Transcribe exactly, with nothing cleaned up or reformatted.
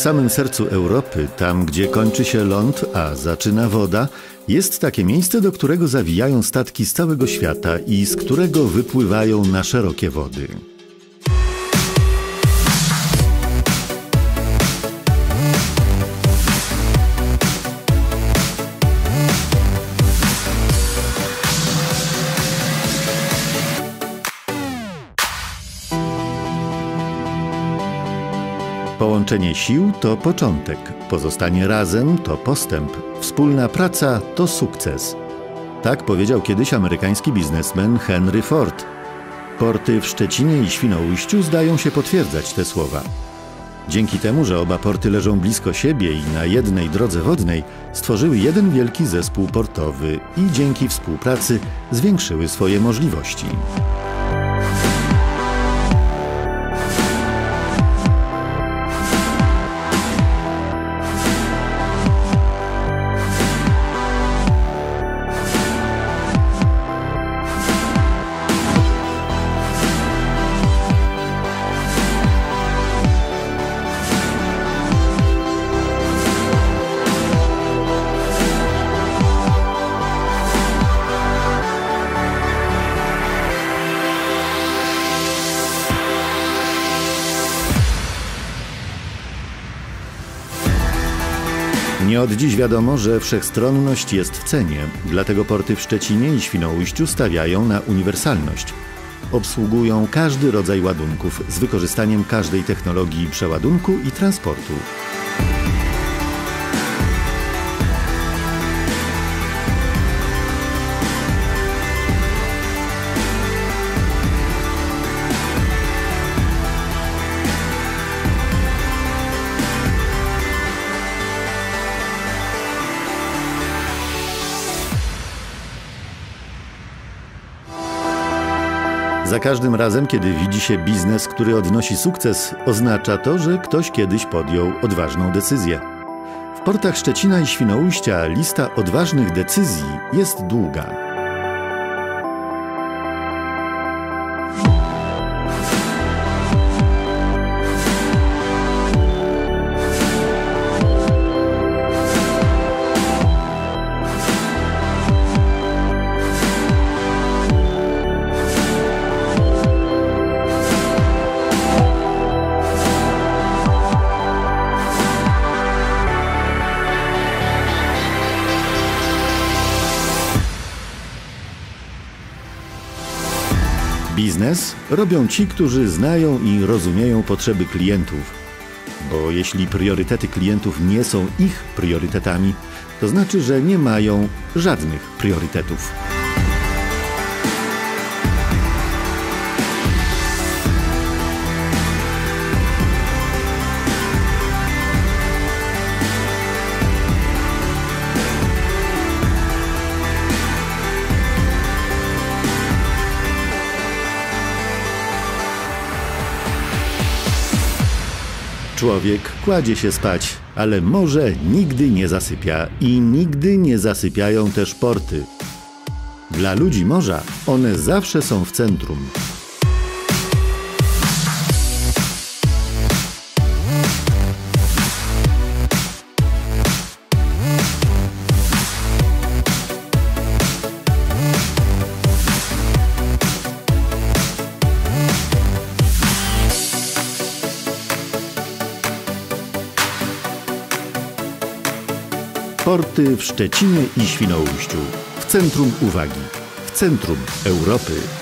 samym sercu Europy, tam gdzie kończy się ląd, a zaczyna woda, jest takie miejsce, do którego zawijają statki z całego świata i z którego wypływają na szerokie wody. Połączenie sił to początek, pozostanie razem to postęp, wspólna praca to sukces. Tak powiedział kiedyś amerykański biznesmen Henry Ford. Porty w Szczecinie i Świnoujściu zdają się potwierdzać te słowa. Dzięki temu, że oba porty leżą blisko siebie i na jednej drodze wodnej, stworzyły jeden wielki zespół portowy i dzięki współpracy zwiększyły swoje możliwości. Nie od dziś wiadomo, że wszechstronność jest w cenie, dlatego porty w Szczecinie i Świnoujściu stawiają na uniwersalność. Obsługują każdy rodzaj ładunków z wykorzystaniem każdej technologii przeładunku i transportu. Za każdym razem, kiedy widzi się biznes, który odnosi sukces, oznacza to, że ktoś kiedyś podjął odważną decyzję. W portach Szczecina i Świnoujścia lista odważnych decyzji jest długa. Biznes robią ci, którzy znają i rozumieją potrzeby klientów. Bo jeśli priorytety klientów nie są ich priorytetami, to znaczy, że nie mają żadnych priorytetów. Człowiek kładzie się spać, ale morze nigdy nie zasypia i nigdy nie zasypiają też porty. Dla ludzi morza one zawsze są w centrum. Porty w Szczecinie i Świnoujściu. W centrum uwagi. W centrum Europy.